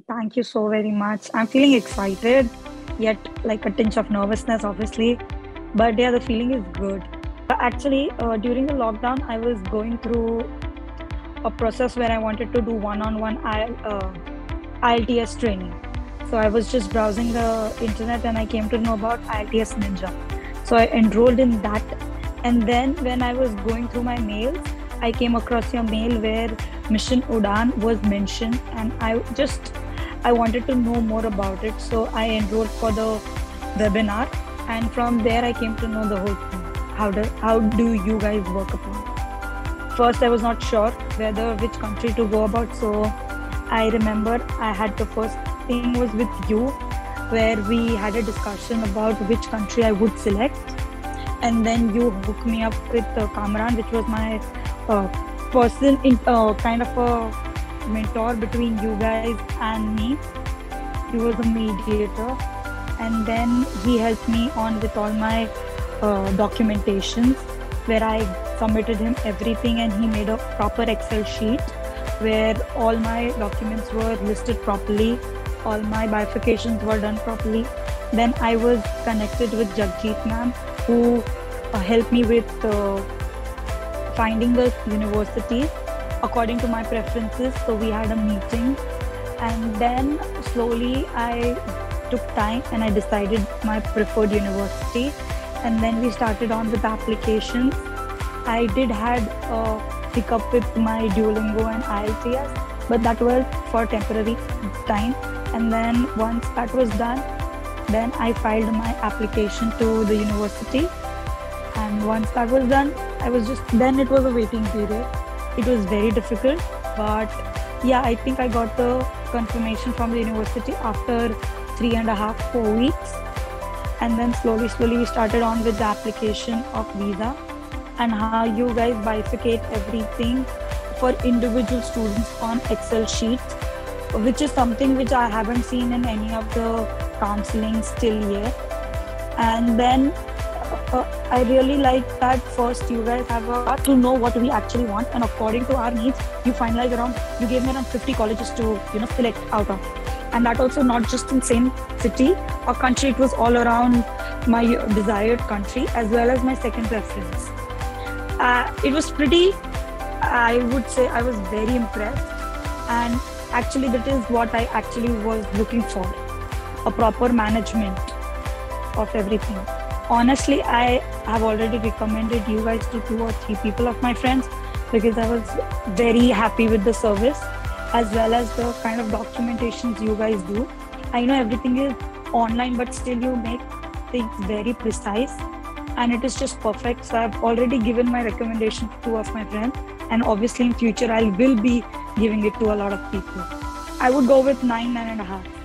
Thank you so very much. I'm feeling excited, yet like a tinge of nervousness, obviously. But yeah, the feeling is good. Actually, during the lockdown, I was going through a process where I wanted to do one-on-one IELTS training. So I was just browsing the internet and I came to know about IELTS Ninja. So I enrolled in that. And then when I was going through my mails, I came across your mail where Mission Udan was mentioned, and I wanted to know more about it. So I enrolled for the webinar, and from there I came to know the whole thing. How do you guys work upon it? First, I was not sure whether which country to go about. So I remember I had the first thing was with you, where we had a discussion about which country I would select, and then you hooked me up with Kamran, which was my uh, person in kind of a mentor between you guys and me. He was a mediator, and then he helped me on with all my documentations, where I submitted him everything, and he made a proper Excel sheet where all my documents were listed properly, all my bifurcations were done properly. Then I was connected with Jagjit ma'am, who helped me with finding the university according to my preferences. So we had a meeting, and then slowly I took time and I decided my preferred university, and then we started on with applications. I did had a hiccup with my Duolingo and IELTS, but that was for temporary time. And then once that was done, then I filed my application to the university. And once that was done, then it was a waiting period. It was very difficult, but yeah, I think I got the confirmation from the university after 3.5, 4 weeks. And then slowly we started on with the application of visa, and how you guys bifurcate everything for individual students on Excel sheets, which is something which I haven't seen in any of the counseling still yet. And then I really like that first you guys have to know what we actually want, and according to our needs, you gave me around 50 colleges to select out of, and that also not just in same city or country. It was all around my desired country as well as my second preference. It was pretty. I would say I was very impressed, and actually that is what I actually was looking for, a proper management of everything. Honestly, I have already recommended you guys to 2 or 3 people of my friends, because I was very happy with the service as well as the kind of documentations you guys do. I know everything is online, but still you make things very precise, and it is just perfect. So I've already given my recommendation to 2 of my friends, and obviously in future I will be giving it to a lot of people. I would go with 9.5.